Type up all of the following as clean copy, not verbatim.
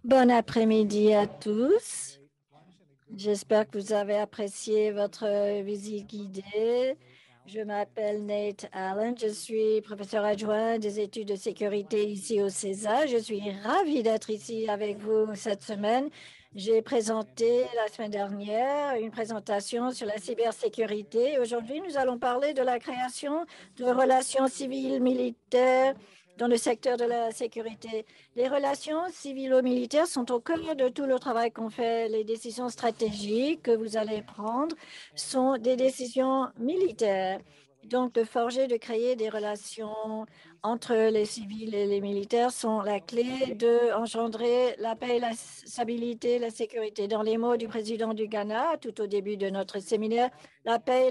Bon après-midi à tous. J'espère que vous avez apprécié votre visite guidée. Je m'appelle Nate Allen. Je suis professeur adjoint des études de sécurité ici au CESA. Je suis ravie d'être ici avec vous cette semaine. J'ai présenté la semaine dernière une présentation sur la cybersécurité. Aujourd'hui, nous allons parler de la création de relations civiles militaires dans le secteur de la sécurité. Les relations civilo-militaires sont au cœur de tout le travail qu'on fait. Les décisions stratégiques que vous allez prendre sont des décisions militaires. Donc, de forger, de créer des relations entre les civils et les militaires sont la clé de engendrer la paix, la stabilité, la sécurité. Dans les mots du président du Ghana, tout au début de notre séminaire, la paix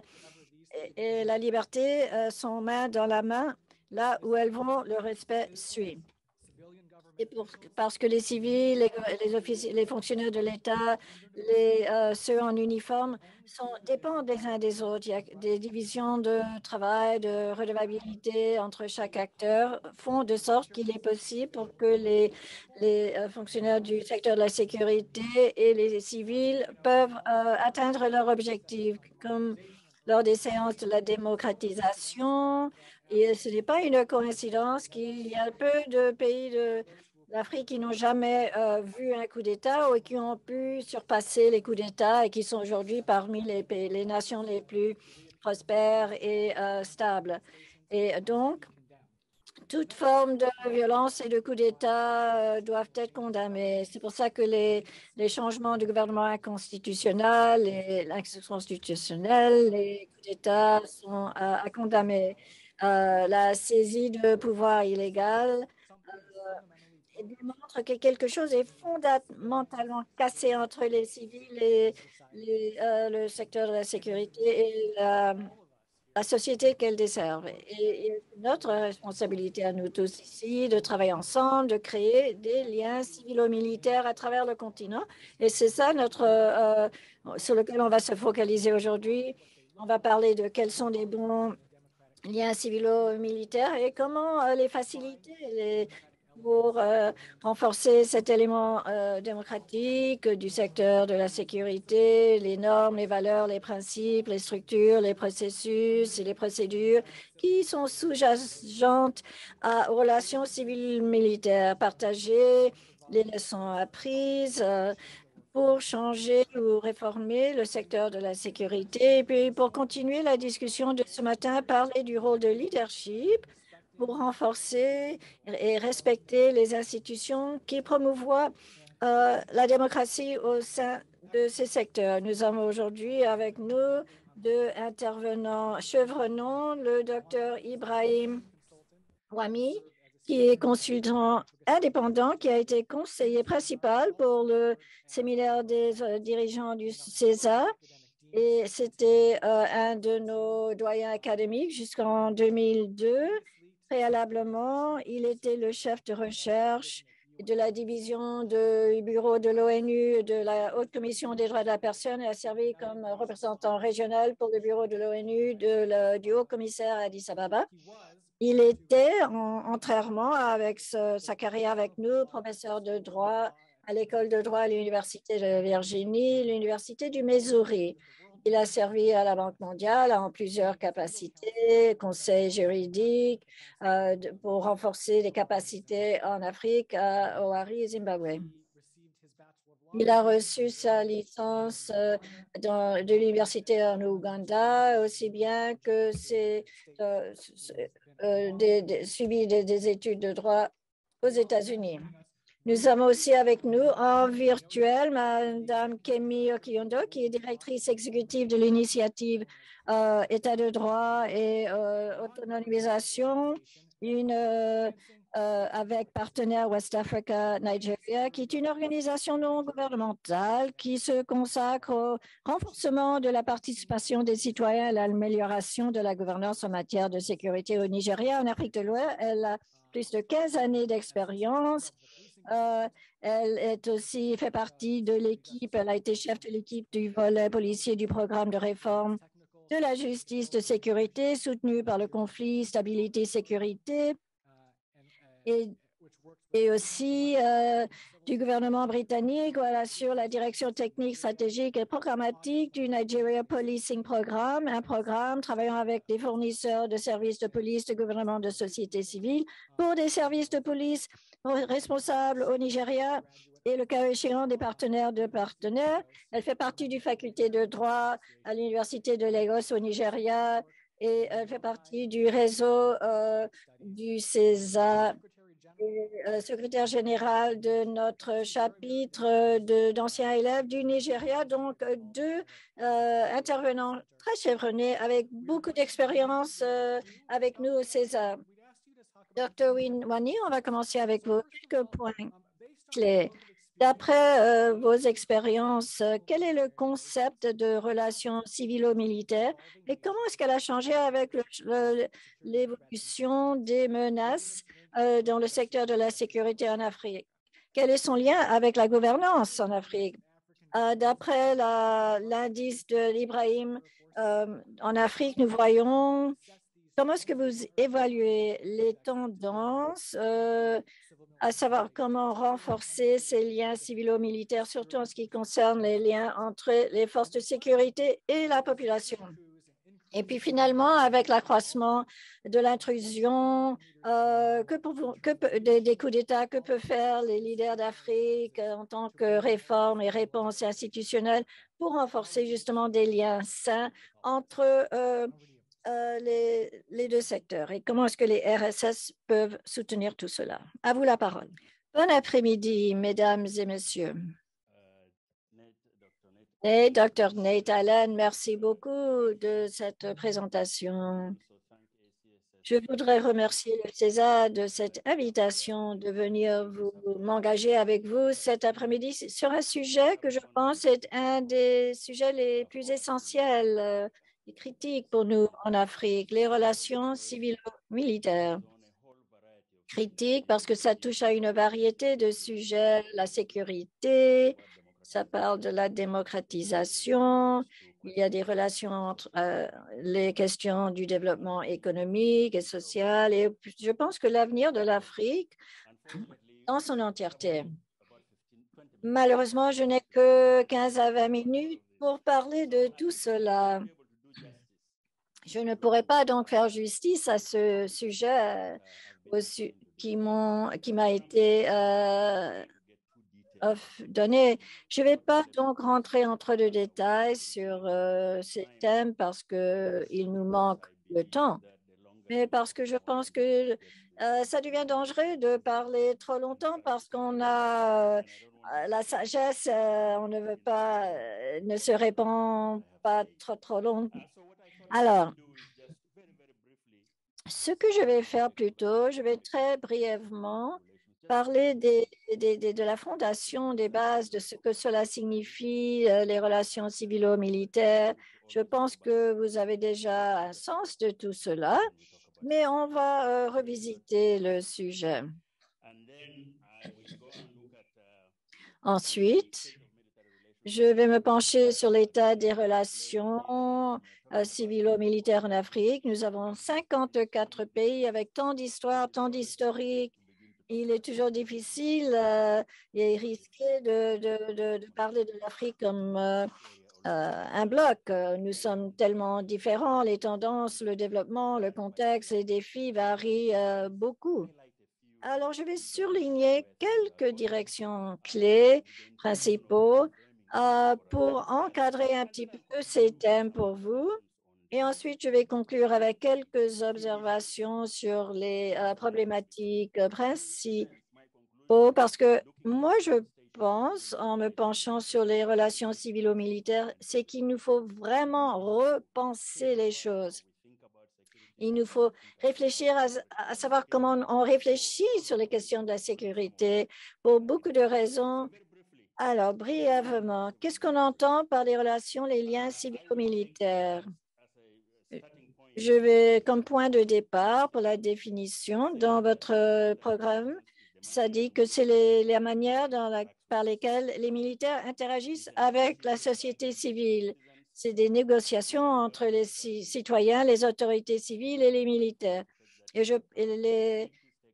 et la liberté sont main dans la main. Là où elles vont, le respect suit. Parce que les civils, les officiers, les fonctionnaires de l'État, ceux en uniforme dépendent les uns des autres. Il y a des divisions de travail, de redevabilité entre chaque acteur, font de sorte qu'il est possible pour que les fonctionnaires du secteur de la sécurité et les civils peuvent atteindre leurs objectifs, comme lors des séances de la démocratisation. Et ce n'est pas une coïncidence qu'il y a peu de pays d'Afrique qui n'ont jamais vu un coup d'État ou qui ont pu surpasser les coups d'État et qui sont aujourd'hui parmi les nations les plus prospères et stables. Et donc, toute forme de violence et de coup d'État doivent être condamnées. C'est pour ça que les changements du gouvernement inconstitutionnel et l'inconstitutionnel, les coups d'État sont à condamner. La saisie de pouvoir illégal démontre que quelque chose est fondamentalement cassé entre les civils et le secteur de la sécurité et la société qu'elle desserve. Et notre responsabilité à nous tous ici de travailler ensemble, de créer des liens civilo-militaires à travers le continent. Et c'est ça sur lequel on va se focaliser aujourd'hui. On va parler de quels sont les bons liens civilo-militaires et comment les faciliter pour renforcer cet élément démocratique du secteur de la sécurité, les normes, les valeurs, les principes, les structures, les processus et les procédures qui sont sous-jacentes aux relations civiles militaires, partager les leçons apprises, pour changer ou réformer le secteur de la sécurité. Et puis, pour continuer la discussion de ce matin, parler du rôle de leadership pour renforcer et respecter les institutions qui promouvoient la démocratie au sein de ces secteurs. Nous avons aujourd'hui avec nous deux intervenants chevronnants, le docteur Ibrahim Wami, qui est consultant indépendant, qui a été conseiller principal pour le séminaire des dirigeants du CESA. Et c'était un de nos doyens académiques jusqu'en 2002. Préalablement, il était le chef de recherche de la division du bureau de l'ONU, de la Haute Commission des droits de la personne, et a servi comme représentant régional pour le bureau de l'ONU du Haut Commissaire à Addis Ababa. Il était entièrement avec sa carrière avec nous, professeur de droit à l'école de droit à l'Université de Virginie, l'Université du Missouri. Il a servi à la Banque mondiale en plusieurs capacités, conseil juridique, pour renforcer les capacités en Afrique, au Harare et Zimbabwe. Il a reçu sa licence de l'université en Ouganda, aussi bien que euh, suivi des études de droit aux États-Unis. Nous avons aussi avec nous en virtuel Mme Kemi Okiondo, qui est directrice exécutive de l'initiative État de droit et autonomisation, avec partenaire West Africa Nigeria, qui est une organisation non gouvernementale qui se consacre au renforcement de la participation des citoyens et l'amélioration de la gouvernance en matière de sécurité au Nigeria. En Afrique de l'Ouest, elle a plus de 15 années d'expérience. Elle est aussi fait partie de l'équipe, elle a été chef de l'équipe du volet policier du programme de réforme de la justice de sécurité soutenu par le conflit stabilité-sécurité. Et et aussi du gouvernement britannique, voilà, sur la direction technique, stratégique et programmatique du Nigeria Policing Programme, un programme travaillant avec des fournisseurs de services de police, de gouvernement, de société civile pour des services de police responsables au Nigeria et le cas échéant des partenaires de partenaires. Elle fait partie du faculté de droit à l'Université de Lagos au Nigeria et elle fait partie du réseau du CESA, secrétaire général de notre chapitre d'anciens élèves du Nigeria, donc deux intervenants très chevronnés avec beaucoup d'expérience avec nous au César. Dr. Wani, on va commencer avec vos quelques points clés. D'après vos expériences, quel est le concept de relations civilo-militaires et comment est-ce qu'elle a changé avec l'évolution des menaces dans le secteur de la sécurité en Afrique? Quel est son lien avec la gouvernance en Afrique? D'après l'indice de l'Ibrahim en Afrique, nous voyons comment est-ce que vous évaluez les tendances à savoir comment renforcer ces liens civilo-militaires, surtout en ce qui concerne les liens entre les forces de sécurité et la population. Et puis finalement, avec l'accroissement de l'intrusion, des coups d'État, que peuvent faire les leaders d'Afrique en tant que réforme et réponse institutionnelle pour renforcer justement des liens sains entre les deux secteurs et comment est-ce que les RSS peuvent soutenir tout cela? À vous la parole. Bon après-midi, mesdames et messieurs. Et Dr. Nate Allen, merci beaucoup de cette présentation. Je voudrais remercier le César de cette invitation de venir m'engager avec vous cet après-midi sur un sujet que je pense est un des sujets les plus essentiels et critiques pour nous en Afrique, les relations civilo-militaires. Critiques parce que ça touche à une variété de sujets, la sécurité, ça parle de la démocratisation, il y a des relations entre les questions du développement économique et social, et je pense que l'avenir de l'Afrique dans son entièreté. Malheureusement, je n'ai que 15 à 20 minutes pour parler de tout cela. Je ne pourrais pas donc faire justice à ce sujet qui m'a été donné. Je ne vais pas donc rentrer entre de détails sur ces thèmes parce qu'il nous manque le temps, mais parce que je pense que ça devient dangereux de parler trop longtemps parce qu'on a la sagesse, on ne veut pas, ne se répand pas trop long. Alors, ce que je vais faire plutôt, je vais très brièvement parler de la fondation, des bases, de ce que cela signifie, les relations civilo-militaires. Je pense que vous avez déjà un sens de tout cela, mais on va revisiter le sujet. Ensuite, je vais me pencher sur l'état des relations civilo-militaires en Afrique. Nous avons 54 pays avec tant d'histoires, tant d'historiques. Il est toujours difficile et risqué de parler de l'Afrique comme un bloc. Nous sommes tellement différents, les tendances, le développement, le contexte, les défis varient beaucoup. Alors, je vais surligner quelques directions clés, principaux, pour encadrer un petit peu ces thèmes pour vous. Et ensuite, je vais conclure avec quelques observations sur les problématiques principaux, parce que moi, je pense, en me penchant sur les relations civilo-militaires, c'est qu'il nous faut vraiment repenser les choses. Il nous faut réfléchir à savoir comment on réfléchit sur les questions de la sécurité pour beaucoup de raisons. Alors, brièvement, qu'est-ce qu'on entend par les relations, les liens civilo-militaires? Je vais, comme point de départ pour la définition, dans votre programme, ça dit que c'est la manière par lesquelles les militaires interagissent avec la société civile. C'est des négociations entre les citoyens, les autorités civiles et les militaires. Et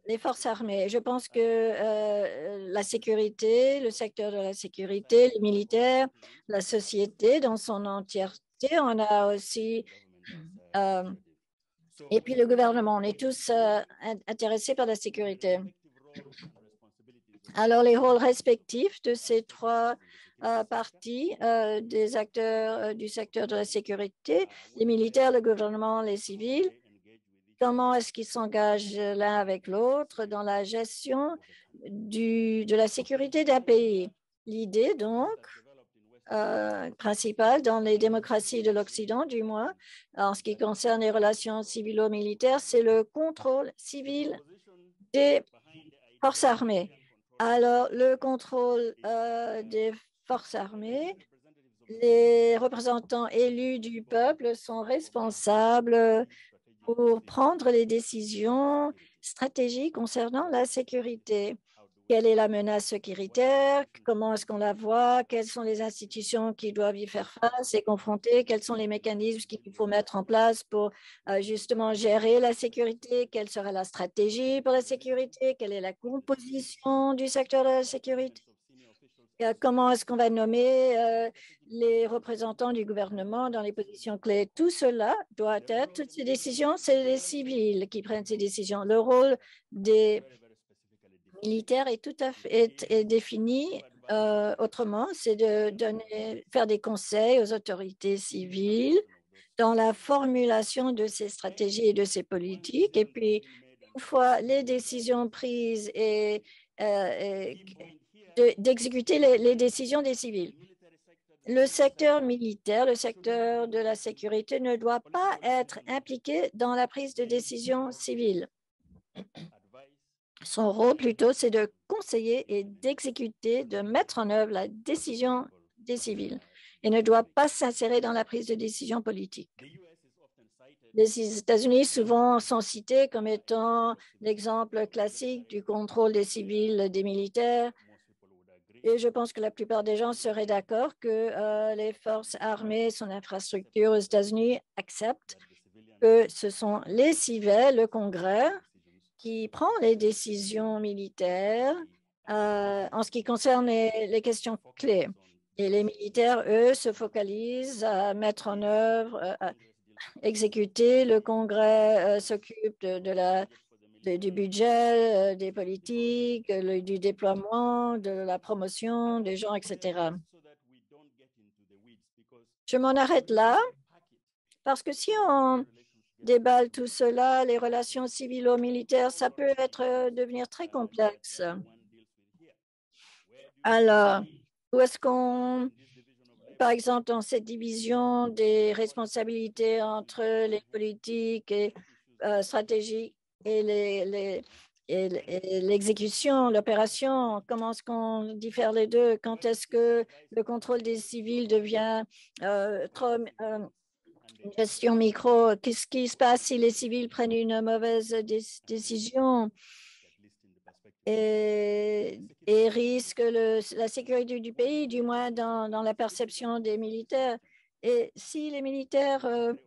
les forces armées. Je pense que la sécurité, le secteur de la sécurité, les militaires, la société dans son entièreté, on a aussi, euh, et puis le gouvernement, on est tous intéressés par la sécurité. Alors, les rôles respectifs de ces trois parties des acteurs du secteur de la sécurité, les militaires, le gouvernement, les civils, comment est-ce qu'ils s'engagent l'un avec l'autre dans la gestion de la sécurité d'un pays. L'idée, donc, principale dans les démocraties de l'Occident, du moins, en ce qui concerne les relations civilo-militaires, c'est le contrôle civil des forces armées. Alors, le contrôle des forces armées, les représentants élus du peuple sont responsables pour prendre les décisions stratégiques concernant la sécurité. Quelle est la menace sécuritaire? Comment est-ce qu'on la voit? Quelles sont les institutions qui doivent y faire face et confronter? Quels sont les mécanismes qu'il faut mettre en place pour justement gérer la sécurité? Quelle sera la stratégie pour la sécurité? Quelle est la composition du secteur de la sécurité? Comment est-ce qu'on va nommer les représentants du gouvernement dans les positions clés? Tout cela doit être, toutes ces décisions, c'est les civils qui prennent ces décisions. Le rôle des militaire est tout à fait est défini autrement, c'est de faire des conseils aux autorités civiles dans la formulation de ces stratégies et de ces politiques. Et puis, une fois les décisions prises et d'exécuter les décisions des civils. Le secteur militaire, le secteur de la sécurité ne doit pas être impliqué dans la prise de décision civile. Son rôle plutôt, c'est de conseiller et d'exécuter, de mettre en œuvre la décision des civils et ne doit pas s'insérer dans la prise de décision politique. Les États-Unis souvent sont cités comme étant l'exemple classique du contrôle des civils des militaires. Et je pense que la plupart des gens seraient d'accord que les forces armées, son infrastructure aux États-Unis acceptent que ce sont les civils, le Congrès, qui prend les décisions militaires en ce qui concerne les questions clés. Et les militaires, eux, se focalisent à mettre en œuvre, à exécuter. Le Congrès s'occupe du budget, des politiques, du déploiement, de la promotion des gens, etc. Je m'en arrête là parce que si on déballe tout cela, les relations civilo-militaires, ça peut devenir très complexe. Alors, où est-ce qu'on, par exemple, dans cette division des responsabilités entre les politiques et stratégiques et l'exécution, l'opération, comment est-ce qu'on diffère les deux? Quand est-ce que le contrôle des civils devient trop une gestion micro? Qu'est-ce qui se passe si les civils prennent une mauvaise décision et risquent la sécurité du pays, du moins dans la perception des militaires? Et si les militaires,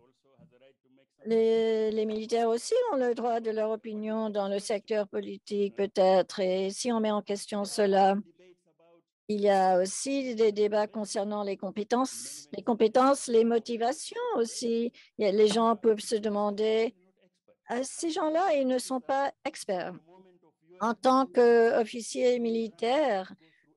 les militaires aussi ont le droit de leur opinion dans le secteur politique, peut-être, et si on met en question cela, il y a aussi des débats concernant les compétences, les motivations aussi. Les gens peuvent se demander, ces gens-là, ils ne sont pas experts. En tant qu'officier militaire,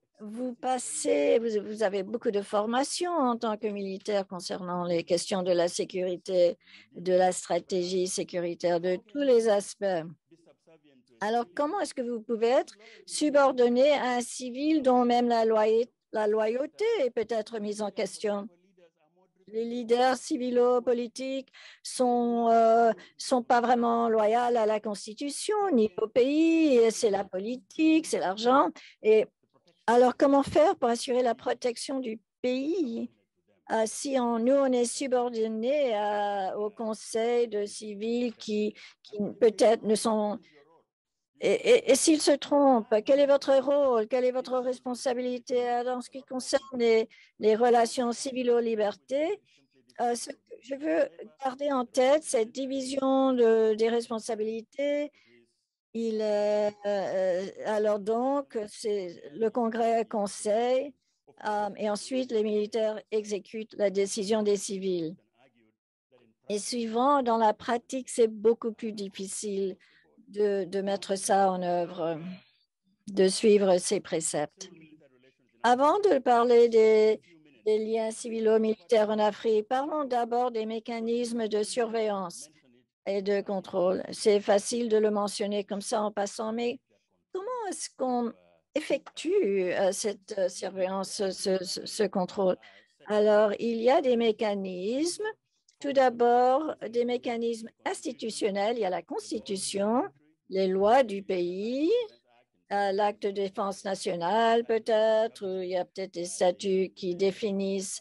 vous avez beaucoup de formation en tant que militaire concernant les questions de la sécurité, de la stratégie sécuritaire, de tous les aspects. Alors, comment est-ce que vous pouvez être subordonné à un civil dont même la loyauté est peut-être mise en question? Les leaders civilo-politiques sont pas vraiment loyaux à la Constitution ni au pays. C'est la politique, c'est l'argent. Et alors, comment faire pour assurer la protection du pays si nous, on est subordonné au conseil de civils qui peut-être ne sont et s'ils se trompent, quel est votre rôle? Quelle est votre responsabilité dans ce qui concerne les relations civilo-libertés? Je veux garder en tête cette division des responsabilités Alors donc, c'est le Congrès conseille et ensuite les militaires exécutent la décision des civils. Et suivant, dans la pratique, c'est beaucoup plus difficile de mettre ça en œuvre, de suivre ces préceptes. Avant de parler des liens civilo-militaires en Afrique, parlons d'abord des mécanismes de surveillance et de contrôle. C'est facile de le mentionner comme ça en passant, mais comment est-ce qu'on effectue cette surveillance, ce contrôle? Alors, il y a des mécanismes. Tout d'abord, des mécanismes institutionnels. Il y a la Constitution, les lois du pays, l'acte de défense nationale peut-être. Il y a peut-être des statuts qui définissent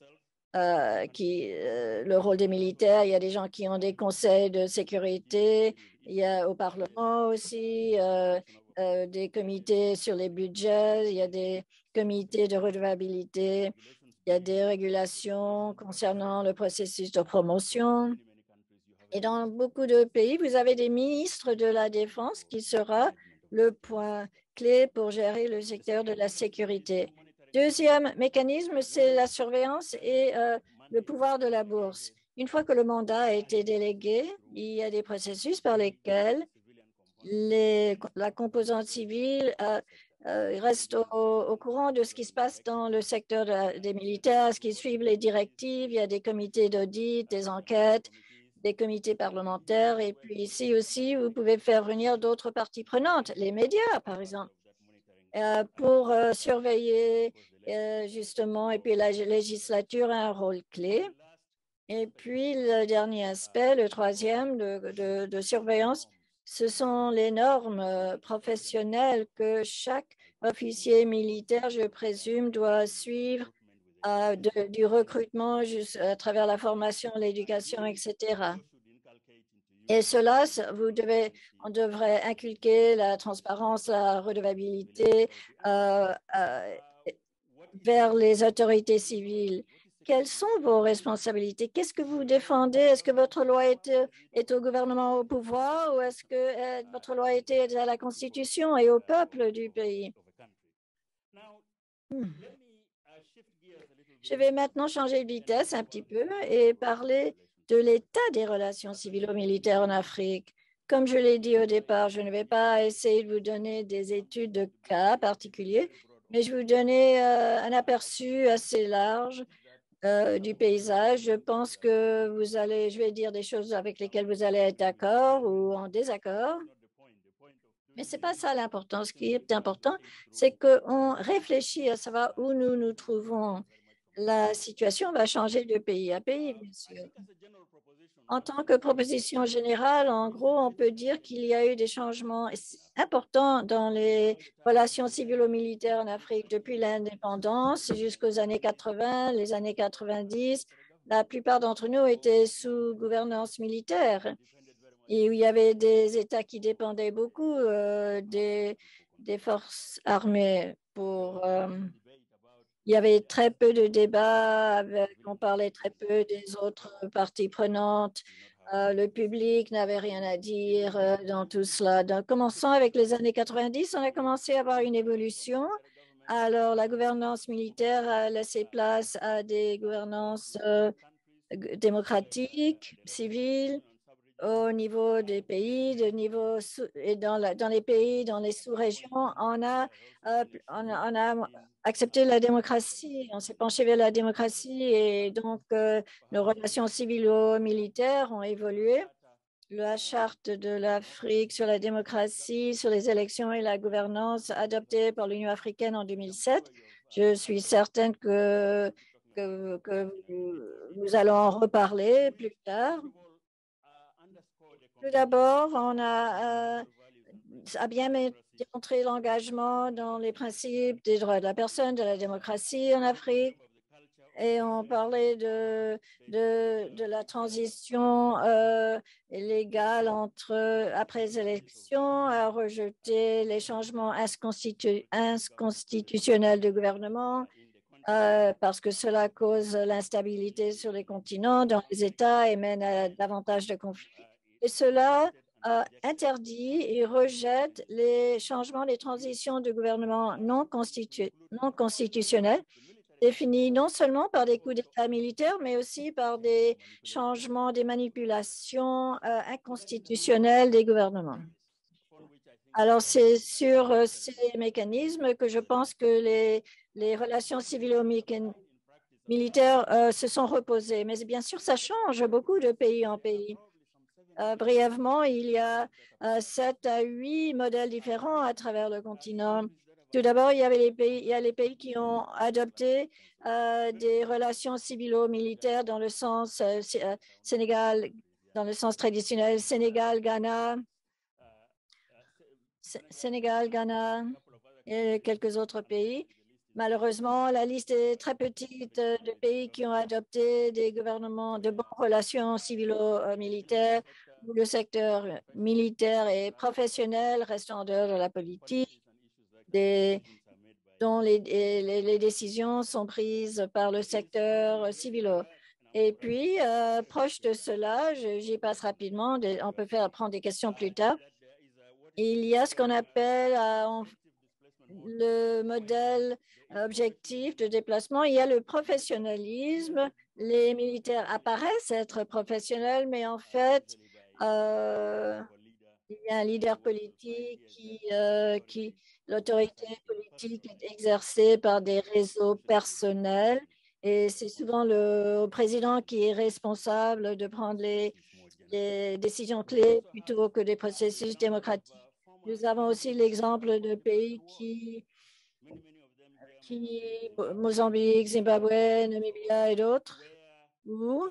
le rôle des militaires. Il y a des gens qui ont des conseils de sécurité. Il y a au Parlement aussi des comités sur les budgets. Il y a des comités de redevabilité. Il y a des régulations concernant le processus de promotion. Et dans beaucoup de pays, vous avez des ministres de la Défense qui sera le point clé pour gérer le secteur de la sécurité. Deuxième mécanisme, c'est la surveillance et le pouvoir de la bourse. Une fois que le mandat a été délégué, il y a des processus par lesquels la composante civile reste au courant de ce qui se passe dans le secteur des militaires, ce qui suivent les directives. Il y a des comités d'audit, des enquêtes, des comités parlementaires. Et puis ici aussi, vous pouvez faire venir d'autres parties prenantes, les médias, par exemple, pour surveiller justement. Et puis la législature a un rôle clé. Et puis le dernier aspect, le troisième de surveillance, ce sont les normes professionnelles que chaque officier militaire, je présume, doit suivre du recrutement à travers la formation, l'éducation, etc. Et cela, on devrait inculquer la transparence, la redevabilité vers les autorités civiles. Quelles sont vos responsabilités? Qu'est-ce que vous défendez? Est-ce que votre loi est au gouvernement au pouvoir ou est-ce que votre loi est à la Constitution et au peuple du pays? Hmm. Je vais maintenant changer de vitesse un petit peu et parler de l'état des relations civilo-militaires en Afrique. Comme je l'ai dit au départ, je ne vais pas essayer de vous donner des études de cas particuliers, mais je vais vous donner un aperçu assez large du paysage. Je pense que je vais dire des choses avec lesquelles vous allez être d'accord ou en désaccord. Mais ce n'est pas ça l'important. Ce qui est important, c'est qu'on réfléchit à savoir où nous nous trouvons. La situation va changer de pays à pays, bien sûr. En tant que proposition générale, en gros, on peut dire qu'il y a eu des changements importants dans les relations civilo-militaires en Afrique depuis l'indépendance jusqu'aux années 80, les années 90. La plupart d'entre nous étaient sous gouvernance militaire et où il y avait des États qui dépendaient beaucoup des forces armées il y avait très peu de débats, on parlait très peu des autres parties prenantes. Le public n'avait rien à dire dans tout cela. Donc, commençons avec les années 90, on a commencé à avoir une évolution. Alors, la gouvernance militaire a laissé place à des gouvernances démocratiques, civiles, au niveau des pays, et dans les pays, dans les sous-régions, on a accepté la démocratie, on s'est penché vers la démocratie et donc nos relations civilo-militaires ont évolué. La charte de l'Afrique sur la démocratie, sur les élections et la gouvernance adoptée par l'Union africaine en 2007. Je suis certaine que nous allons en reparler plus tard. Tout d'abord, on a bien démontré l'engagement dans les principes des droits de la personne, de la démocratie en Afrique. Et on parlait de la transition légale après les élections, à rejeter les changements inconstitutionnels du gouvernement parce que cela cause l'instabilité sur les continents, dans les États et mène à davantage de conflits. Et cela interdit et rejette les changements, les transitions de gouvernement non constitutionnels, définis non seulement par des coups d'État militaires, mais aussi par des changements, des manipulations inconstitutionnelles des gouvernements. Alors, c'est sur ces mécanismes que je pense que les relations civilo-militaires se sont reposées. Mais bien sûr, ça change beaucoup de pays en pays. Brièvement, il y a 7 à 8 modèles différents à travers le continent. Tout d'abord, il y a les pays qui ont adopté des relations civilo-militaires dans le sens Sénégal, dans le sens traditionnel, Sénégal, Ghana et quelques autres pays. Malheureusement, la liste est très petite de pays qui ont adopté des gouvernements de bonnes relations civilo-militaires où le secteur militaire et professionnel reste en dehors de la politique, dont les décisions sont prises par le secteur civilo. Et puis, proche de cela, j'y passe rapidement, on peut prendre des questions plus tard. Il y a ce qu'on appelle le modèle objectif de déplacement. Il y a le professionnalisme. Les militaires apparaissent être professionnels, mais en fait, il y a un leader politique l'autorité politique est exercée par des réseaux personnels et c'est souvent le président qui est responsable de prendre les décisions clés plutôt que des processus démocratiques. Nous avons aussi l'exemple de pays Mozambique, Zimbabwe, Namibia et d'autres, où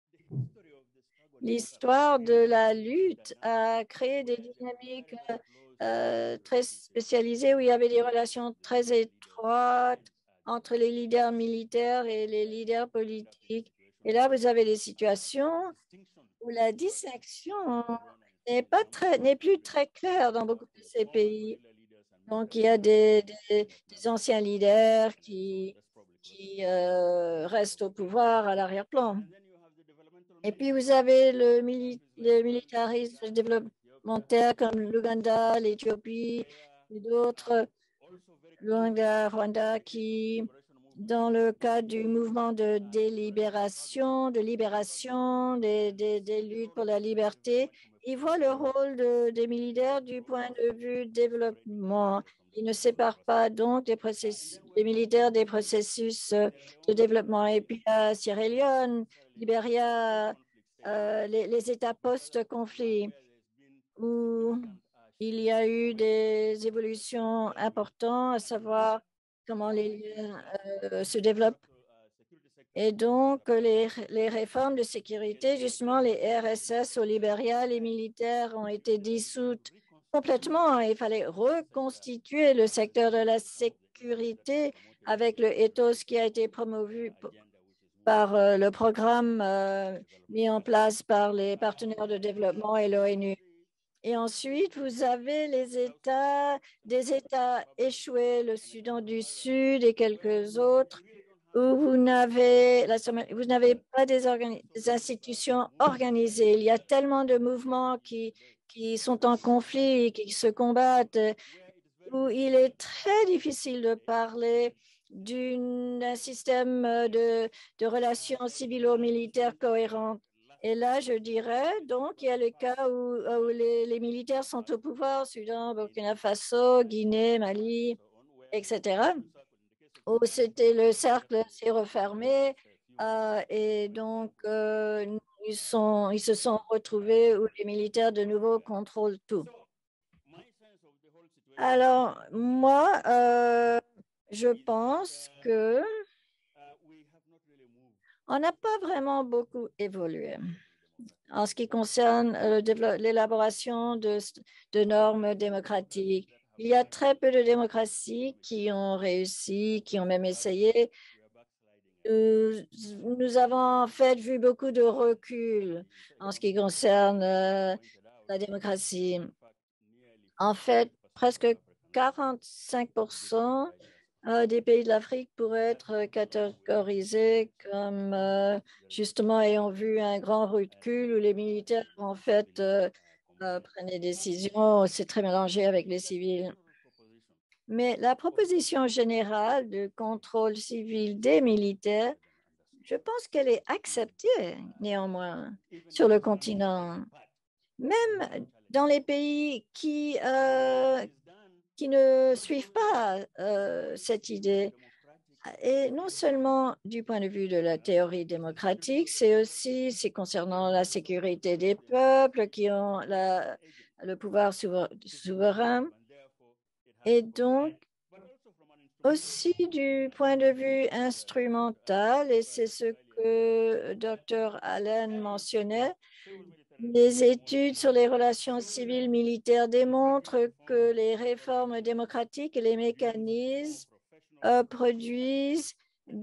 l'histoire de la lutte a créé des dynamiques très spécialisées où il y avait des relations très étroites entre les leaders militaires et les leaders politiques. Et là, vous avez des situations où la distinction n'est plus très claire dans beaucoup de ces pays. Donc, il y a des anciens leaders qui restent au pouvoir à l'arrière-plan. Et puis, vous avez le militarisme développemental comme l'Ouganda, l'Éthiopie et d'autres, l'Ouganda, Rwanda, qui, dans le cadre du mouvement de délibération, de libération des luttes pour la liberté, ils voient le rôle des militaires du point de vue développement. Ils ne séparent pas donc les militaires des processus de développement. Et puis à Sierra Leone, Libéria, les États post-conflit, où il y a eu des évolutions importantes, à savoir comment les liens se développent. Et donc, les réformes de sécurité, justement, les RSS au Libéria, les militaires ont été dissoutes complètement. Il fallait reconstituer le secteur de la sécurité avec le ethos qui a été promovu par le programme mis en place par les partenaires de développement et l'ONU. Et ensuite, vous avez des États échoués, le Soudan du Sud et quelques autres, où vous n'avez pas des institutions organisées. Il y a tellement de mouvements qui sont en conflit, qui se combattent, où il est très difficile de parler d'un système de relations civilo-militaires cohérentes. Et là, je dirais, donc, il y a le cas où les militaires sont au pouvoir, Soudan, Burkina Faso, Guinée, Mali, etc., où c'était le cercle s'est refermé et donc ils se sont retrouvés où les militaires de nouveau contrôlent tout. Alors, moi, je pense que on n'a pas vraiment beaucoup évolué en ce qui concerne l'élaboration de normes démocratiques. Il y a très peu de démocraties qui ont réussi, qui ont même essayé. Nous avons en fait vu beaucoup de recul en ce qui concerne la démocratie. En fait, presque 45% des pays de l'Afrique pourraient être catégorisés comme justement ayant vu un grand recul où les militaires en fait prennent des décisions, c'est très mélangé avec les civils. Mais la proposition générale de contrôle civil des militaires, je pense qu'elle est acceptée néanmoins sur le continent, même dans les pays qui ne suivent pas cette idée. Et non seulement du point de vue de la théorie démocratique, c'est concernant la sécurité des peuples qui ont le pouvoir souverain. Et donc, aussi du point de vue instrumental, et c'est ce que Dr. Allen mentionnait, les études sur les relations civiles militaires démontrent que les réformes démocratiques et les mécanismes produisent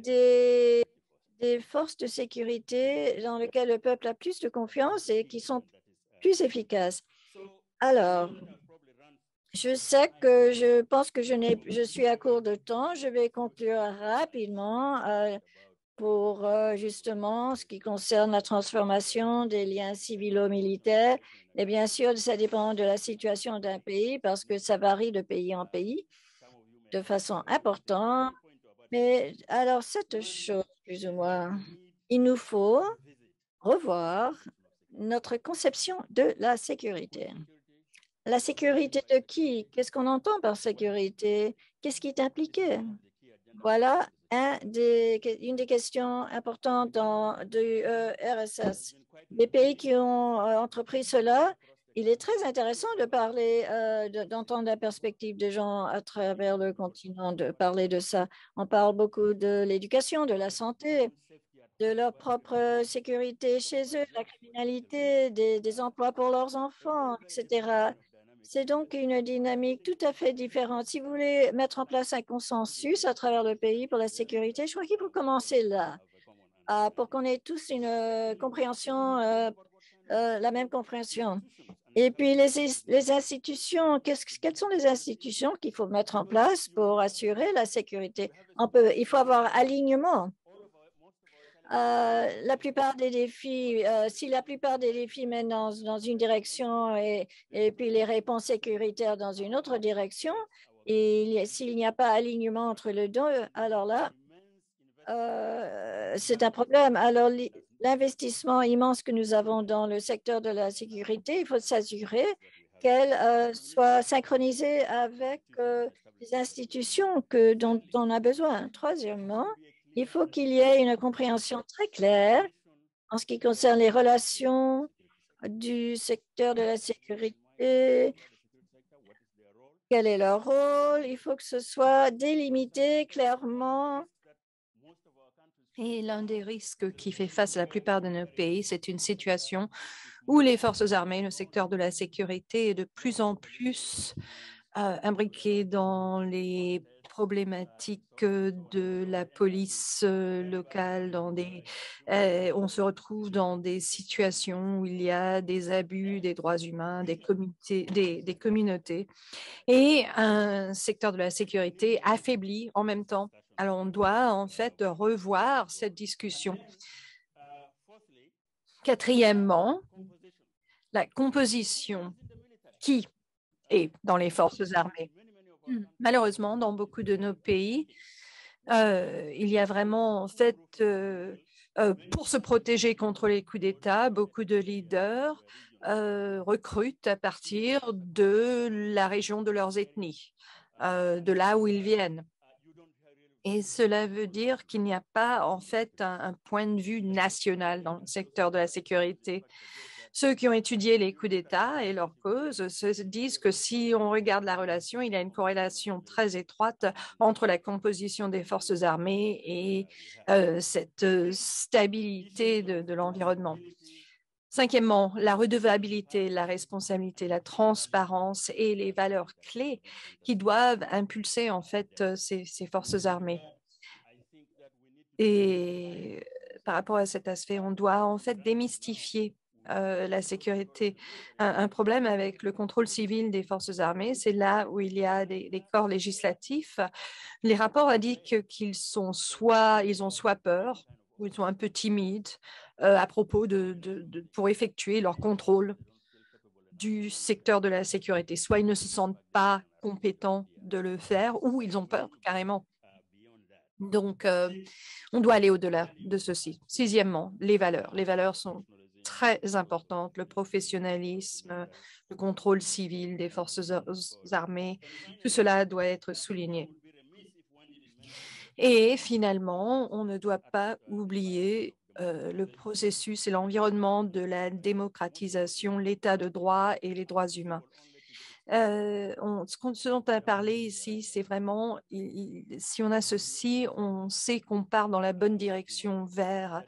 des forces de sécurité dans lesquelles le peuple a plus de confiance et qui sont plus efficaces. Alors, je sais que je pense que je suis à court de temps. Je vais conclure rapidement pour justement ce qui concerne la transformation des liens civilo-militaires. Et bien sûr, ça dépend de la situation d'un pays parce que ça varie de pays en pays de façon importante. Mais alors, cette chose, plus ou moins, il nous faut revoir notre conception de la sécurité. La sécurité de qui? Qu'est-ce qu'on entend par sécurité? Qu'est-ce qui est impliqué? Voilà une des questions importantes du RSS. Les pays qui ont entrepris cela, il est très intéressant de parler, d'entendre la perspective des gens à travers le continent, de parler de ça. On parle beaucoup de l'éducation, de la santé, de leur propre sécurité chez eux, de la criminalité, des emplois pour leurs enfants, etc. C'est donc une dynamique tout à fait différente. Si vous voulez mettre en place un consensus à travers le pays pour la sécurité, je crois qu'il faut commencer là, pour qu'on ait tous une compréhension, la même compréhension. Et puis les institutions, quelles sont les institutions qu'il faut mettre en place pour assurer la sécurité? Il faut avoir alignement. La plupart des défis, si la plupart des défis mènent dans une direction et puis les réponses sécuritaires dans une autre direction, et s'il n'y a pas alignement entre les deux, alors là, c'est un problème. Alors, l'investissement immense que nous avons dans le secteur de la sécurité, il faut s'assurer qu'elle soit synchronisée avec les institutions dont on a besoin. Troisièmement, il faut qu'il y ait une compréhension très claire en ce qui concerne les relations du secteur de la sécurité. Quel est leur rôle? Il faut que ce soit délimité clairement. Et l'un des risques qui fait face à la plupart de nos pays, c'est une situation où les forces armées, le secteur de la sécurité est de plus en plus imbriqué dans les problématiques de la police locale. On se retrouve dans des situations où il y a des abus des droits humains, des communautés et un secteur de la sécurité affaibli en même temps. Alors, on doit en fait revoir cette discussion. Quatrièmement, la composition qui est dans les forces armées. Malheureusement, dans beaucoup de nos pays, il y a vraiment en fait, pour se protéger contre les coups d'État, beaucoup de leaders recrutent à partir de la région de leurs ethnies, de là où ils viennent. Et cela veut dire qu'il n'y a pas en fait un point de vue national dans le secteur de la sécurité. Ceux qui ont étudié les coups d'État et leurs causes se disent que si on regarde la relation, il y a une corrélation très étroite entre la composition des forces armées et cette stabilité de l'environnement. Cinquièmement, la redevabilité, la responsabilité, la transparence et les valeurs clés qui doivent impulser en fait ces forces armées. Et par rapport à cet aspect, on doit en fait démystifier la sécurité. Un problème avec le contrôle civil des forces armées, c'est là où il y a des corps législatifs. Les rapports indiquent ils ont soit peur ou ils sont un peu timides à propos pour effectuer leur contrôle. du secteur de la sécurité. Soit ils ne se sentent pas compétents de le faire ou ils ont peur carrément. Donc, on doit aller au-delà de ceci. Sixièmement, les valeurs. Les valeurs sont très importantes. Le professionnalisme, le contrôle civil des forces armées, tout cela doit être souligné. Et finalement, on ne doit pas oublier le processus et l'environnement de la démocratisation, l'état de droit et les droits humains. Ce dont on a parlé ici, c'est vraiment, si on a ceci, on sait qu'on part dans la bonne direction vers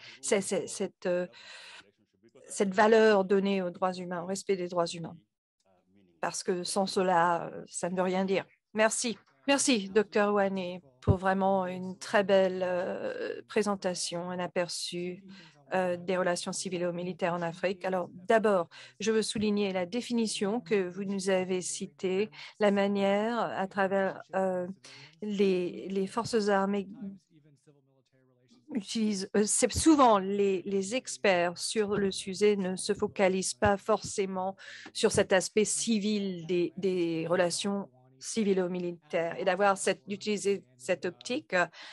cette valeur donnée aux droits humains, au respect des droits humains. Parce que sans cela, ça ne veut rien dire. Merci. Merci, Dr. Wane, pour vraiment une très belle présentation, un aperçu des relations civilo-militaires en Afrique. Alors, d'abord, je veux souligner la définition que vous nous avez citée, la manière à travers les forces armées utilisent, c'est souvent les experts sur le sujet ne se focalisent pas forcément sur cet aspect civil des relations civilo-militaires et d'utiliser cette optique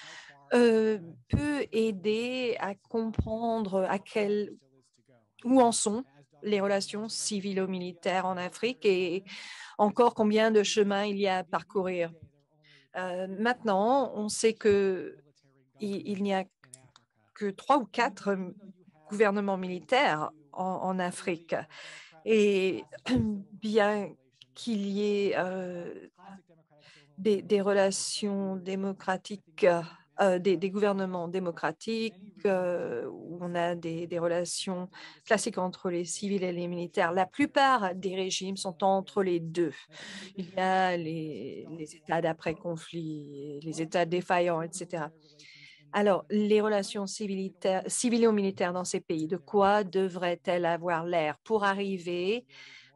peut aider à comprendre où en sont les relations civilo-militaires en Afrique et encore combien de chemin il y a à parcourir. Maintenant, on sait qu'il n'y a que 3 ou 4 gouvernements militaires en Afrique. Et bien qu'il y ait des relations démocratiques, des gouvernements démocratiques, où on a des relations classiques entre les civils et les militaires, la plupart des régimes sont entre les deux. Il y a les États d'après-conflit, les États défaillants, etc. Alors, les relations civilo-militaires dans ces pays, de quoi devraient-elles avoir l'air pour arriver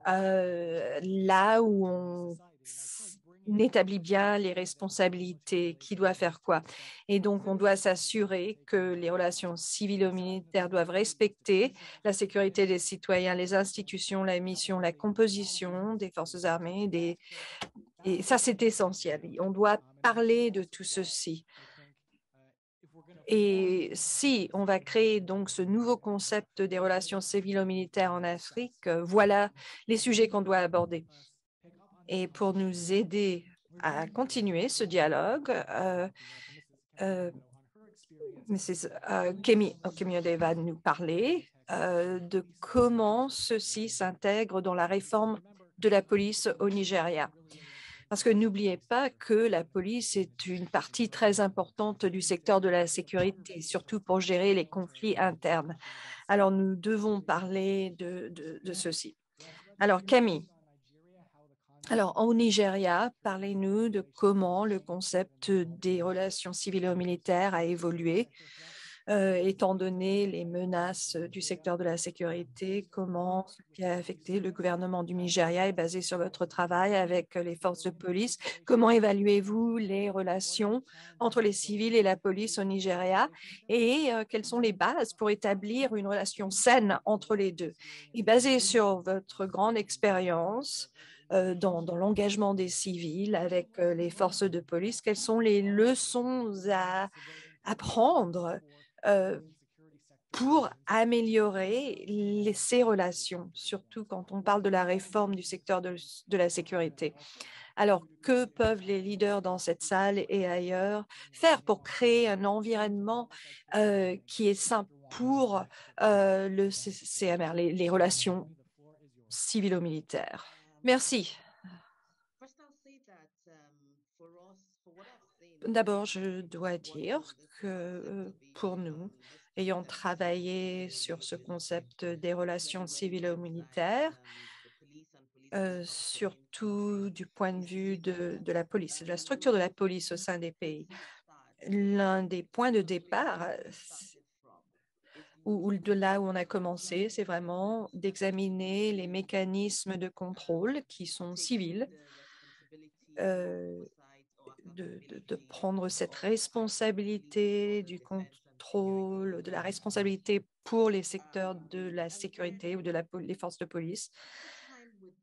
là où on établit bien les responsabilités, qui doit faire quoi. Et donc, on doit s'assurer que les relations civilo-militaires doivent respecter la sécurité des citoyens, les institutions, la mission, la composition des forces armées. Et ça, c'est essentiel. On doit parler de tout ceci. Et si on va créer donc ce nouveau concept des relations civilo-militaires en Afrique, voilà les sujets qu'on doit aborder. Et pour nous aider à continuer ce dialogue, Kemi Okemyode va nous parler de comment ceci s'intègre dans la réforme de la police au Nigeria. Parce que n'oubliez pas que la police est une partie très importante du secteur de la sécurité, surtout pour gérer les conflits internes. Alors, nous devons parler de ceci. Alors, Camille, alors, au Nigeria, parlez-nous de comment le concept des relations civilo-militaires a évolué, étant donné les menaces du secteur de la sécurité, comment ce qui a affecté le gouvernement du Nigeria est basé sur votre travail avec les forces de police. Comment évaluez-vous les relations entre les civils et la police au Nigeria et quelles sont les bases pour établir une relation saine entre les deux? Et basé sur votre grande expérience, dans l'engagement des civils avec les forces de police, quelles sont les leçons à apprendre pour améliorer ces relations, surtout quand on parle de la réforme du secteur de la sécurité. Alors, que peuvent les leaders dans cette salle et ailleurs faire pour créer un environnement qui est sain pour le CMR, les relations civilo-militaires? Merci. D'abord, je dois dire que pour nous, ayant travaillé sur ce concept des relations civilo-militaires, surtout du point de vue de la police, de la structure de la police au sein des pays, l'un des points de départ, ou de là où on a commencé, c'est vraiment d'examiner les mécanismes de contrôle qui sont civils, de prendre cette responsabilité du contrôle, de la responsabilité pour les secteurs de la sécurité ou les forces de police.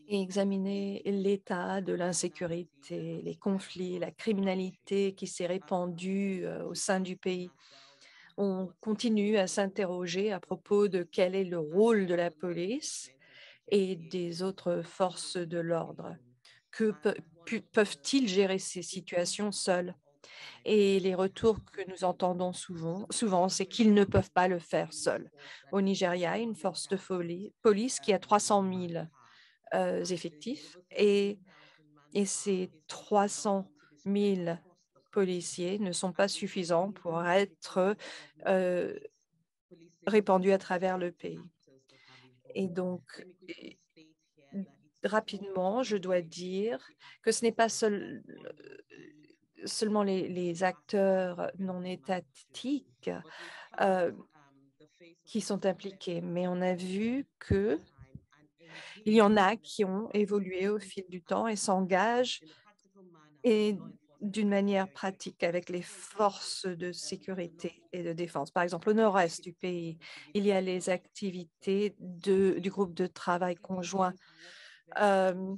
et examiner l'état de l'insécurité, les conflits, la criminalité qui s'est répandue au sein du pays. On continue à s'interroger à propos de quel est le rôle de la police et des autres forces de l'ordre. Peuvent-ils gérer ces situations seuls? Et les retours que nous entendons souvent, c'est qu'ils ne peuvent pas le faire seuls. Au Nigeria, une force de police qui a 300 000 effectifs et ces 300 000 policiers ne sont pas suffisants pour être euh, répandus à travers le pays. Et donc, rapidement, je dois dire que ce n'est pas seulement les acteurs non étatiques euh, qui sont impliqués, mais on a vu que il y en a qui ont évolué au fil du temps et s'engagent et d'une manière pratique avec les forces de sécurité et de défense. Par exemple, au nord-est du pays, il y a les activités du groupe de travail conjoint euh,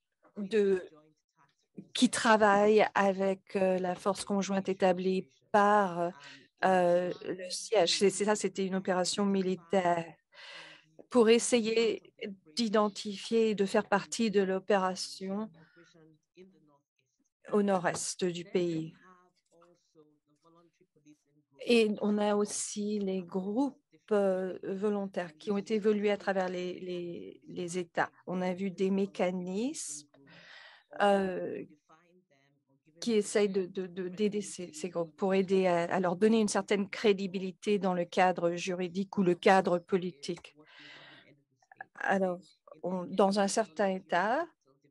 qui travaille avec la force conjointe établie par le siège. C'est ça, c'était une opération militaire pour essayer d'identifier et de faire partie de l'opération au nord-est du pays. Et on a aussi les groupes volontaires qui ont évolué à travers les États. On a vu des mécanismes qui essayent d'aider ces groupes pour aider à leur donner une certaine crédibilité dans le cadre juridique ou le cadre politique. Alors, dans un certain État,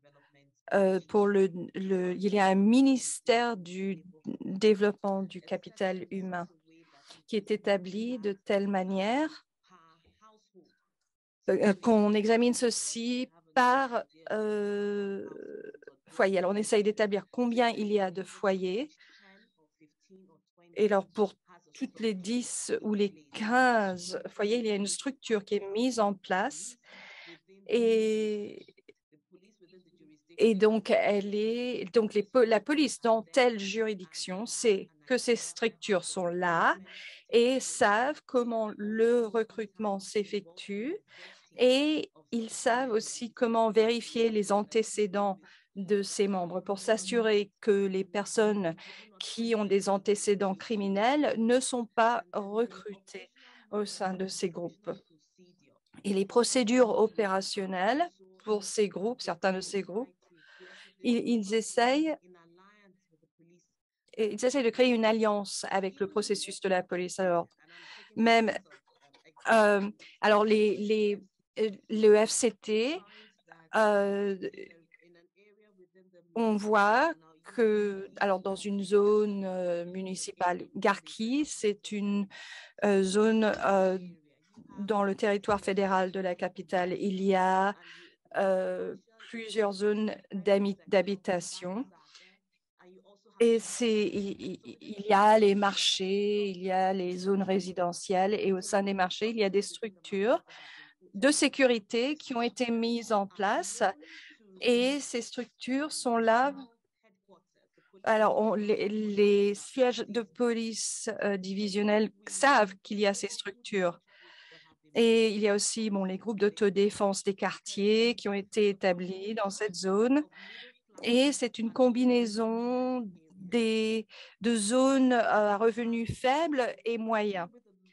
il y a un ministère du développement du capital humain qui est établi de telle manière qu'on examine ceci par foyer. Alors, on essaye d'établir combien il y a de foyers. Et alors, pour toutes les 10 ou les 15 foyers, il y a une structure qui est mise en place et, et donc, la police dans telle juridiction sait que ces structures sont là et savent comment le recrutement s'effectue et ils savent aussi comment vérifier les antécédents de ces membres pour s'assurer que les personnes qui ont des antécédents criminels ne sont pas recrutées au sein de ces groupes. Et les procédures opérationnelles pour ces groupes, certains de ces groupes, ils essayent de créer une alliance avec le processus de la police. Alors, même, alors le FCT, on voit que, alors dans une zone municipale, Garki, c'est une zone dans le territoire fédéral de la capitale. Il y a plusieurs zones d'habitation. Et il y a les marchés, il y a les zones résidentielles et au sein des marchés, il y a des structures de sécurité qui ont été mises en place et ces structures sont là. Alors, les sièges de police divisionnels savent qu'il y a ces structures. Et il y a aussi les groupes d'autodéfense des quartiers qui ont été établis dans cette zone. Et c'est une combinaison de zones à revenus faibles et moyens.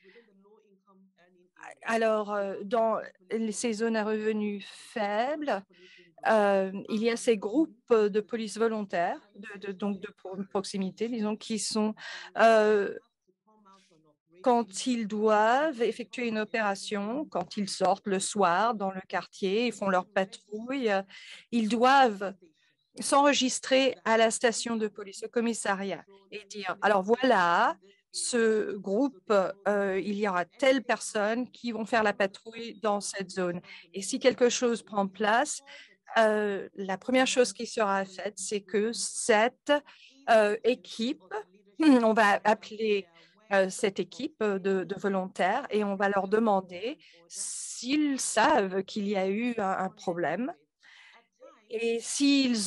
Alors, dans ces zones à revenus faibles, il y a ces groupes de police volontaires, donc de proximité, disons, qui sont, quand ils doivent effectuer une opération, quand ils sortent le soir dans le quartier, ils font leur patrouille, ils doivent s'enregistrer à la station de police, au commissariat, et dire, alors voilà, ce groupe, il y aura telle personne qui vont faire la patrouille dans cette zone. Et si quelque chose prend place, la première chose qui sera faite, c'est que cette équipe, on va appeler cette équipe de volontaires et on va leur demander s'ils savent qu'il y a eu un problème et s'ils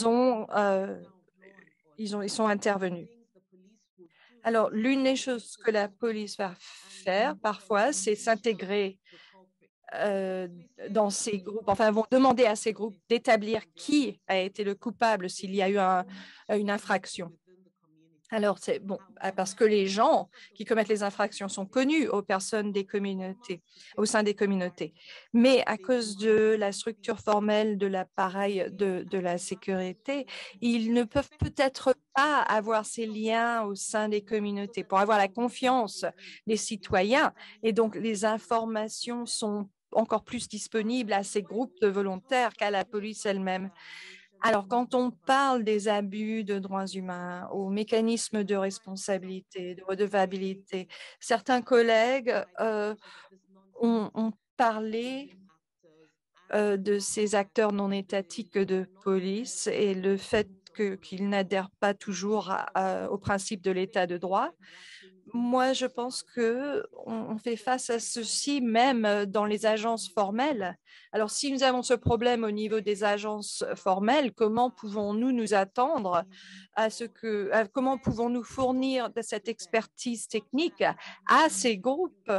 ils sont intervenus. Alors, l'une des choses que la police va faire parfois, c'est s'intégrer euh, dans ces groupes, enfin, vont demander à ces groupes d'établir qui a été le coupable s'il y a eu une infraction. Alors, c'est bon, parce que les gens qui commettent les infractions sont connus aux personnes des communautés, au sein des communautés. Mais à cause de la structure formelle de l'appareil de la sécurité, ils ne peuvent peut-être pas avoir ces liens au sein des communautés pour avoir la confiance des citoyens. Et donc, les informations sont encore plus disponibles à ces groupes de volontaires qu'à la police elle-même. Alors, quand on parle des abus de droits humains, aux mécanismes de responsabilité, de redevabilité, certains collègues ont parlé de ces acteurs non étatiques de police et le fait qu'ils n'adhèrent pas toujours au principe de l'état de droit. Moi, je pense qu'on fait face à ceci même dans les agences formelles. Alors, si nous avons ce problème au niveau des agences formelles, comment pouvons-nous nous attendre comment pouvons-nous fournir de cette expertise technique à ces groupes?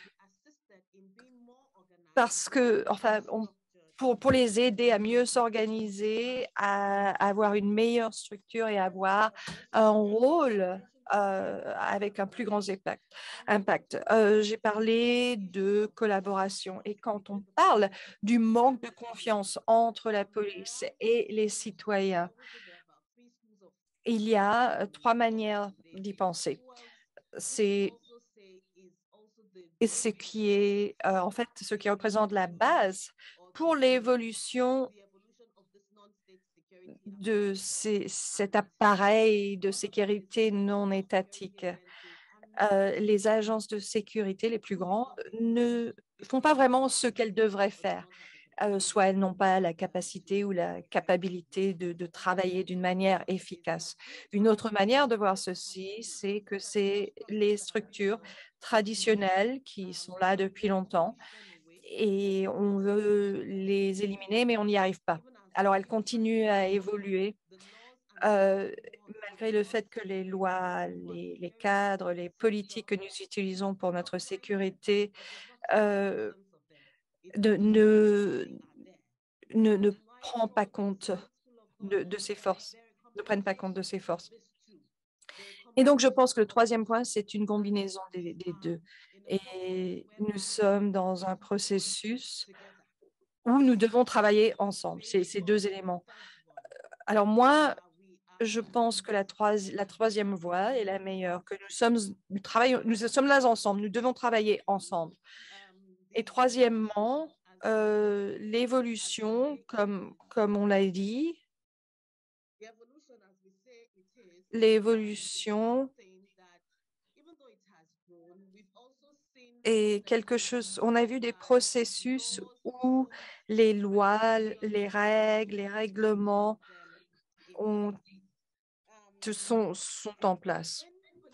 Parce que, enfin, pour les aider à mieux s'organiser, à avoir une meilleure structure et avoir un rôle avec un plus grand impact. J'ai parlé de collaboration et quand on parle du manque de confiance entre la police et les citoyens, il y a trois manières d'y penser. C'est ce qui est en fait ce qui représente la base pour l'évolution de cet appareil de sécurité non étatique. Les agences de sécurité les plus grandes ne font pas vraiment ce qu'elles devraient faire. Soit elles n'ont pas la capacité ou la capacité de travailler d'une manière efficace. Une autre manière de voir ceci, c'est que c'est les structures traditionnelles qui sont là depuis longtemps et on veut les éliminer, mais on n'y arrive pas. Alors elles continuent à évoluer euh, malgré le fait que les lois, les cadres, les politiques que nous utilisons pour notre sécurité euh, ne, ne prend pas compte de ces forces, ne prennent pas compte de ces forces. Et donc, je pense que le troisième point, c'est une combinaison des deux. Et nous sommes dans un processus où nous devons travailler ensemble, ces deux éléments. Alors moi, je pense que la troisième voie est la meilleure, que nous sommes là ensemble, nous devons travailler ensemble. Et troisièmement, l'évolution, comme on l'a dit, l'évolution est quelque chose, on a vu des processus où les lois, les règles, les règlements sont en place.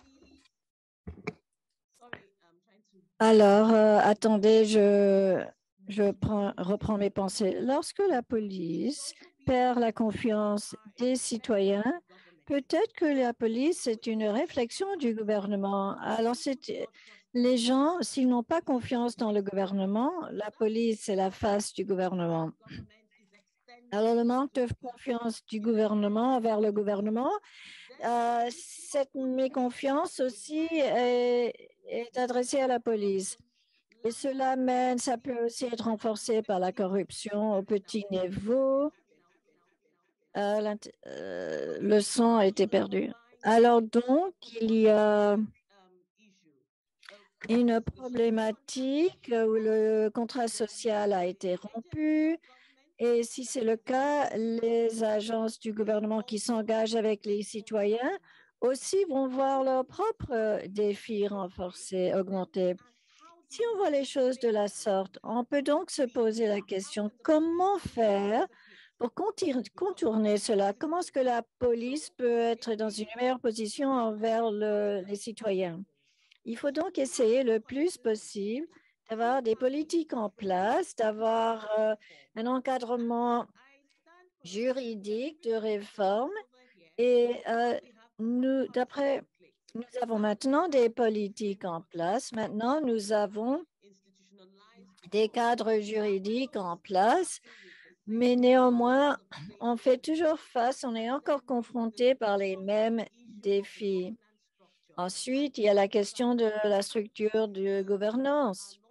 Alors, attendez, reprends mes pensées. Lorsque la police perd la confiance des citoyens, peut-être que la police est une réflexion du gouvernement. Alors, les gens, s'ils n'ont pas confiance dans le gouvernement, la police est la face du gouvernement. Alors, le manque de confiance du gouvernement vers le gouvernement, cette méconfiance aussi est adressée à la police. Et ça peut aussi être renforcé par la corruption au petit niveau. Le sang a été perdu. Alors donc, il y a une problématique où le contrat social a été rompu. Et si c'est le cas, les agences du gouvernement qui s'engagent avec les citoyens aussi vont voir leurs propres défis renforcés, augmentés. Si on voit les choses de la sorte, on peut donc se poser la question, comment faire pour contourner cela? Comment est-ce que la police peut être dans une meilleure position envers les citoyens? Il faut donc essayer le plus possible d'avoir des politiques en place, d'avoir un encadrement juridique de réforme et nous avons maintenant des politiques en place. Maintenant, nous avons des cadres juridiques en place, mais néanmoins, on fait toujours face, on est encore confronté par les mêmes défis. Ensuite, il y a la question de la structure de gouvernance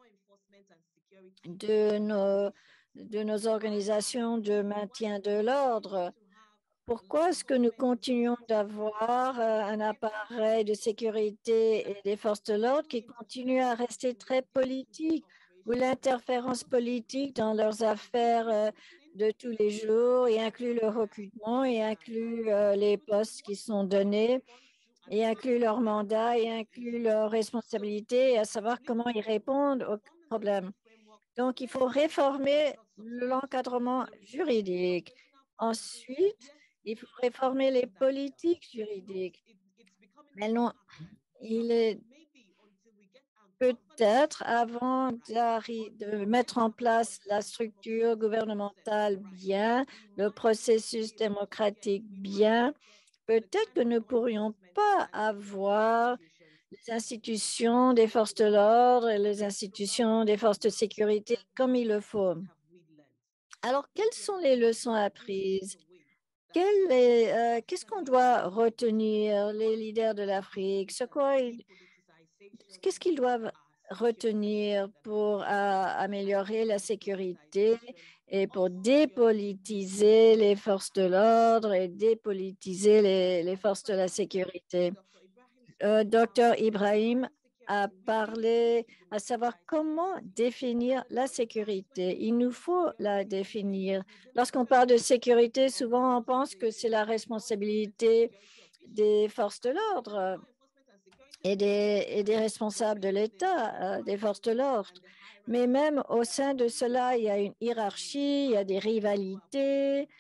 de nos organisations de maintien de l'ordre. Pourquoi est-ce que nous continuons d'avoir un appareil de sécurité et des forces de l'ordre qui continue à rester très politique, où l'interférence politique dans leurs affaires de tous les jours et inclut le recrutement et inclut les postes qui sont donnés et inclut leur mandat et inclut leurs responsabilités, et à savoir comment ils répondent aux problèmes. Donc, il faut réformer l'encadrement juridique. Ensuite, il faut réformer les politiques juridiques. Mais non, il est peut-être avant de mettre en place la structure gouvernementale bien, le processus démocratique bien, peut-être que ne pourrions pas avoir les institutions des forces de l'ordre et les institutions des forces de sécurité comme il le faut. Alors, quelles sont les leçons apprises? Qu'est-ce qu'on doit retenir, les leaders de l'Afrique? Qu'est-ce qu'ils doivent retenir pour améliorer la sécurité et pour dépolitiser les forces de l'ordre et dépolitiser les forces de la sécurité? Docteur Ibrahim a parlé à savoir comment définir la sécurité. Il nous faut la définir. Lorsqu'on parle de sécurité, souvent on pense que c'est la responsabilité des forces de l'ordre et des responsables de l'État, des forces de l'ordre. Mais même au sein de cela, il y a une hiérarchie, il y a des rivalités.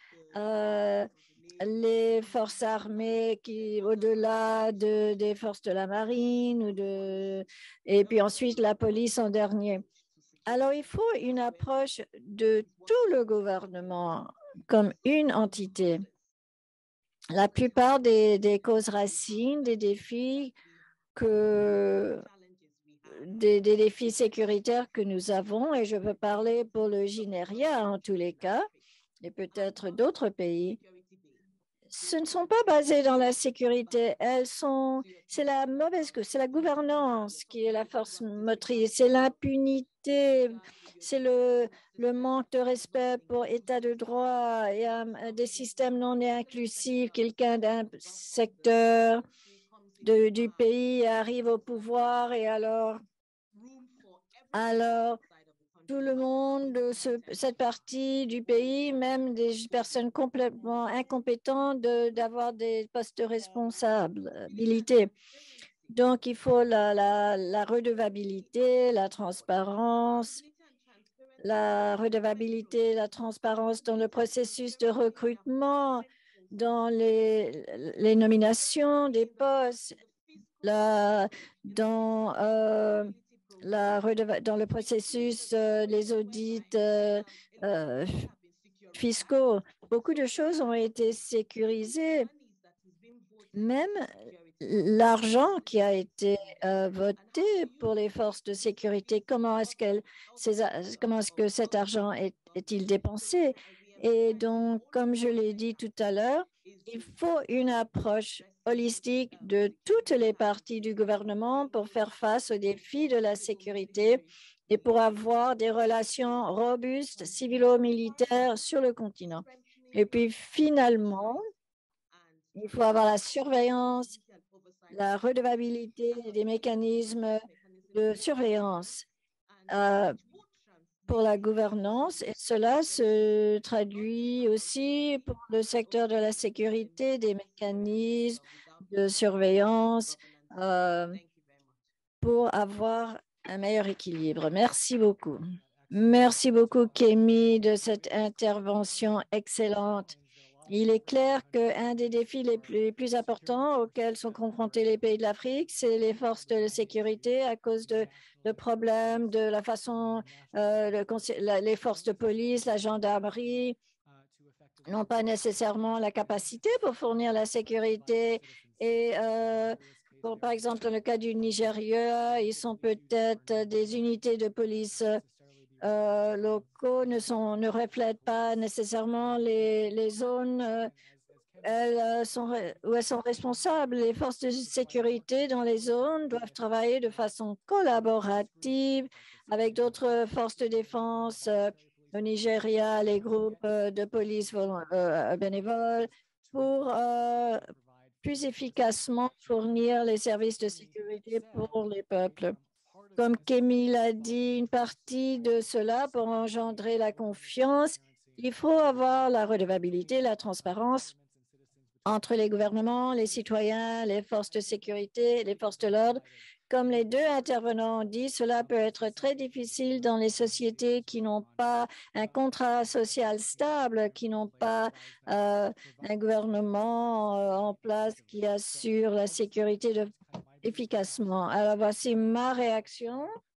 Les forces armées qui, au-delà des forces de la marine, et puis ensuite la police en dernier. Alors, il faut une approche de tout le gouvernement comme une entité. La plupart des causes racines, des défis des défis sécuritaires que nous avons, et je veux parler pour le Nigeria en tous les cas, et peut-être d'autres pays, ce ne sont pas basées dans la sécurité. C'est c'est la gouvernance qui est la force motrice, c'est l'impunité, c'est le manque de respect pour l'état de droit et des systèmes non inclusifs. Quelqu'un d'un secteur du pays arrive au pouvoir et alors tout le monde de cette partie du pays, même des personnes complètement incompétentes, d'avoir des postes de responsabilité. Donc, il faut la redevabilité, la transparence, la transparence dans le processus de recrutement, dans les nominations des postes, dans dans le processus, les audits fiscaux. Beaucoup de choses ont été sécurisées. Même l'argent qui a été voté pour les forces de sécurité, comment est-ce que cet argent est-il dépensé? Et donc, comme je l'ai dit tout à l'heure, il faut une approche holistique de toutes les parties du gouvernement pour faire face aux défis de la sécurité et pour avoir des relations robustes civilo-militaires sur le continent. Et puis finalement, il faut avoir la surveillance, la redevabilité des mécanismes de surveillance pour la gouvernance, et cela se traduit aussi pour le secteur de la sécurité, des mécanismes de surveillance pour avoir un meilleur équilibre. Merci beaucoup. Merci beaucoup, Kémy, de cette intervention excellente. Il est clair qu'un des défis les plus importants auxquels sont confrontés les pays de l'Afrique, c'est les forces de sécurité à cause de problèmes de la façon, les forces de police, la gendarmerie, n'ont pas nécessairement la capacité pour fournir la sécurité. Et par exemple, dans le cas du Nigeria, ils sont peut-être des unités de police locaux ne reflètent pas nécessairement les zones où elles sont responsables. Les forces de sécurité dans les zones doivent travailler de façon collaborative avec d'autres forces de défense au Nigeria, les groupes de police bénévoles, pour plus efficacement fournir les services de sécurité pour les peuples. Comme Kémy l'a dit, une partie de cela pour engendrer la confiance, il faut avoir la redevabilité, la transparence entre les gouvernements, les citoyens, les forces de sécurité, les forces de l'ordre. Comme les deux intervenants ont dit, cela peut être très difficile dans les sociétés qui n'ont pas un contrat social stable, qui n'ont pas un gouvernement en place qui assure la sécurité efficacement. Alors, voici ma réaction.